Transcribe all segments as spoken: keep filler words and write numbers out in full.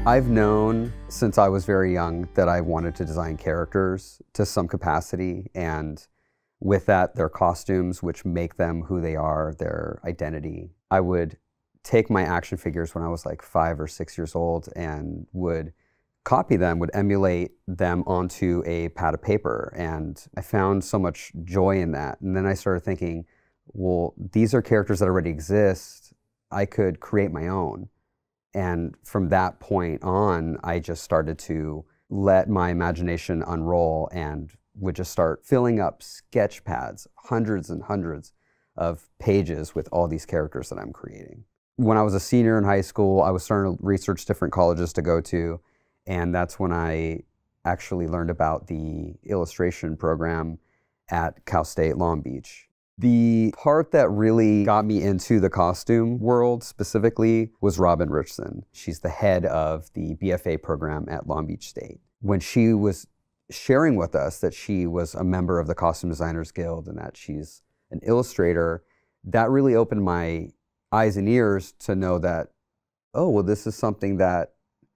I've known since I was very young that I wanted to design characters to some capacity, and with that, their costumes, which make them who they are, their identity. I would take my action figures when I was like five or six years old and would copy them, would emulate them onto a pad of paper. And I found so much joy in that. And then I started thinking, well, these are characters that already exist. I could create my own. And from that point on, I just started to let my imagination unroll and would just start filling up sketch pads, hundreds and hundreds of pages with all these characters that I'm creating. When I was a senior in high school, I was starting to research different colleges to go to, and that's when I actually learned about the illustration program at Cal State Long Beach. The part that really got me into the costume world specifically was Robin Richardson. She's the head of the B F A program at Long Beach State. When she was sharing with us that she was a member of the Costume Designers Guild and that she's an illustrator, that really opened my eyes and ears to know that, oh, well, this is something that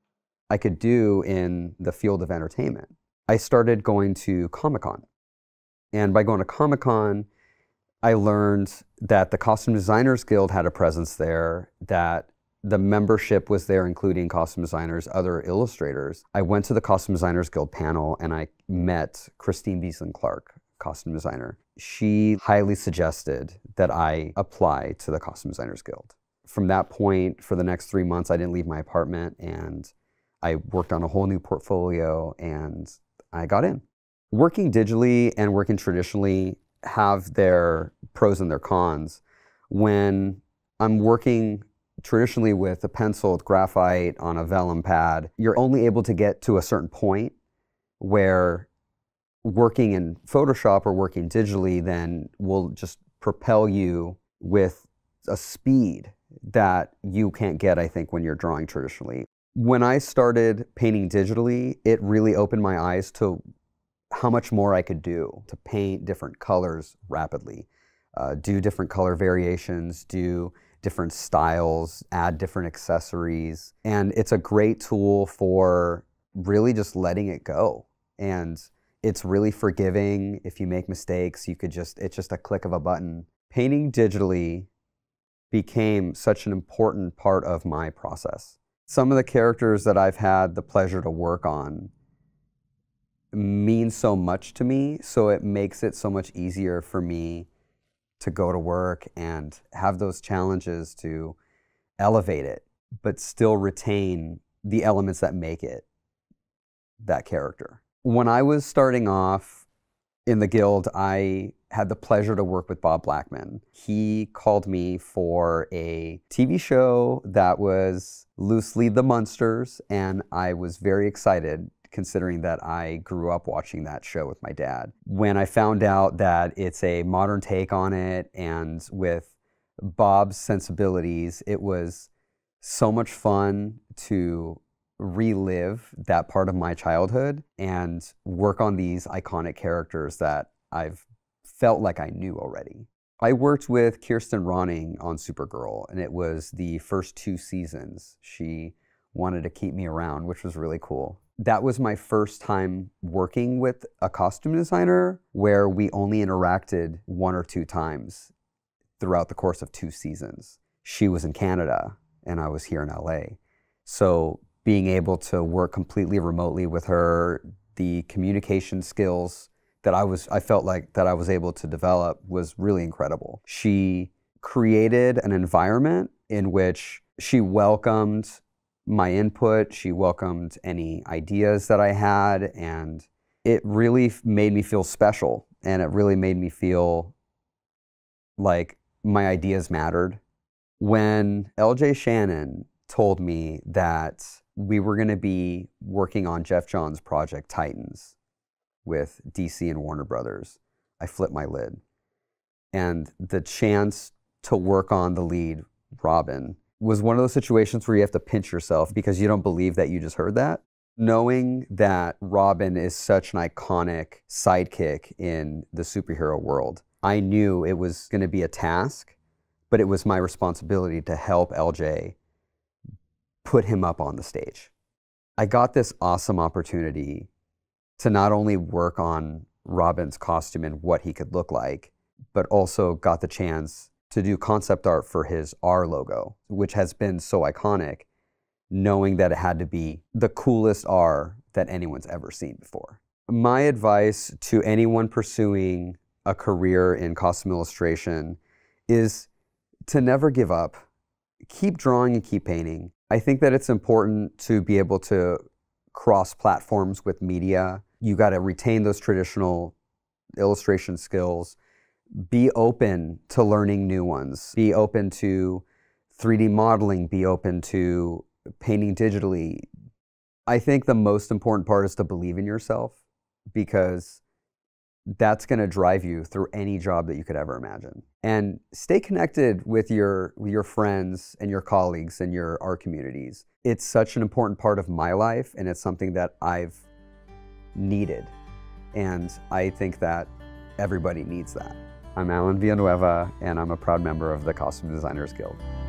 I could do in the field of entertainment. I started going to Comic-Con. And by going to Comic-Con, I learned that the Costume Designers Guild had a presence there, that the membership was there, including costume designers, other illustrators. I went to the Costume Designers Guild panel and I met Christine Beaslin-Clark, costume designer. She highly suggested that I apply to the Costume Designers Guild. From that point, for the next three months, I didn't leave my apartment and I worked on a whole new portfolio and I got in. Working digitally and working traditionally have their pros and their cons. When I'm working traditionally with a pencil, with graphite on a vellum pad, you're only able to get to a certain point, where working in Photoshop or working digitally then will just propel you with a speed that you can't get, I think, when you're drawing traditionally. When I started painting digitally, it really opened my eyes to how much more I could do to paint different colors rapidly, uh, do different color variations, do different styles, add different accessories. And it's a great tool for really just letting it go. And it's really forgiving. If you make mistakes, you could just, it's just a click of a button. Painting digitally became such an important part of my process. Some of the characters that I've had the pleasure to work on means so much to me, so it makes it so much easier for me to go to work and have those challenges to elevate it, but still retain the elements that make it that character. When I was starting off in the Guild, I had the pleasure to work with Bob Blackman. He called me for a T V show that was loosely The Munsters, and I was very excited, considering that I grew up watching that show with my dad. When I found out that it's a modern take on it and with Bob's sensibilities, it was so much fun to relive that part of my childhood and work on these iconic characters that I've felt like I knew already. I worked with Kirsten Ronning on Supergirl, and it was the first two seasons. She wanted to keep me around, which was really cool. That was my first time working with a costume designer where we only interacted one or two times throughout the course of two seasons. She was in Canada and I was here in L A. So being able to work completely remotely with her, the communication skills that I was, I felt like that I was able to develop was really incredible. She created an environment in which she welcomed my input, she welcomed any ideas that I had, and it really made me feel special, and it really made me feel like my ideas mattered. When L J Shannon told me that we were going to be working on Jeff Johns' project Titans with D C and Warner Brothers, I flipped my lid. And the chance to work on the lead, Robin, was one of those situations where you have to pinch yourself because you don't believe that you just heard that. Knowing that Robin is such an iconic sidekick in the superhero world, I knew it was going to be a task, but it was my responsibility to help L J put him up on the stage. I got this awesome opportunity to not only work on Robin's costume and what he could look like, but also got the chance to do concept art for his R logo, which has been so iconic, knowing that it had to be the coolest R that anyone's ever seen before. My advice to anyone pursuing a career in costume illustration is to never give up. Keep drawing and keep painting. I think that it's important to be able to cross platforms with media. You got to retain those traditional illustration skills. Be open to learning new ones. Be open to three D modeling. Be open to painting digitally. I think the most important part is to believe in yourself, because that's going to drive you through any job that you could ever imagine. And stay connected with your, with your friends and your colleagues and your art communities. It's such an important part of my life, and it's something that I've needed. And I think that everybody needs that. I'm Alan Villanueva, and I'm a proud member of the Costume Designers Guild.